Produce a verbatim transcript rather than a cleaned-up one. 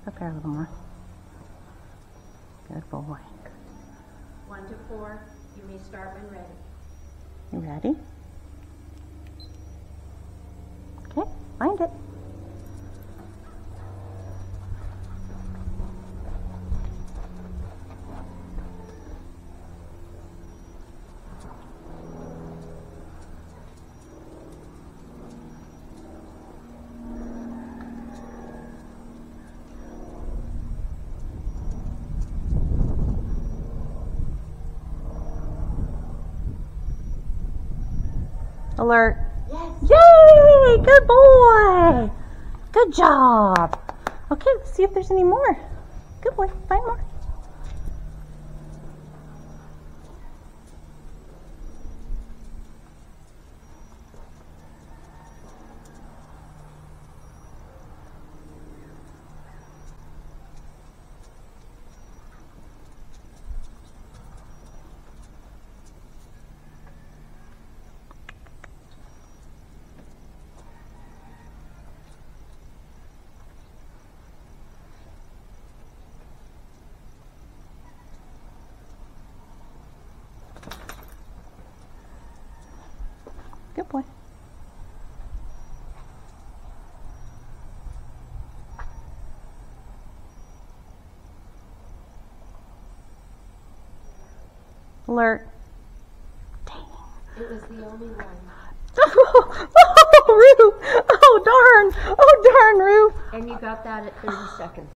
Up there a little more. Good boy. One to four. You may start when ready. You ready? Okay, find it. Alert. Yes. Yay! Good boy. Good job. Okay, let's see if there's any more. Good boy. Find more. Good boy. Alert. Dang. It was the only one. Oh, oh, Ruth. Oh, darn. Oh, darn, Ruth. And you got that at thirty seconds.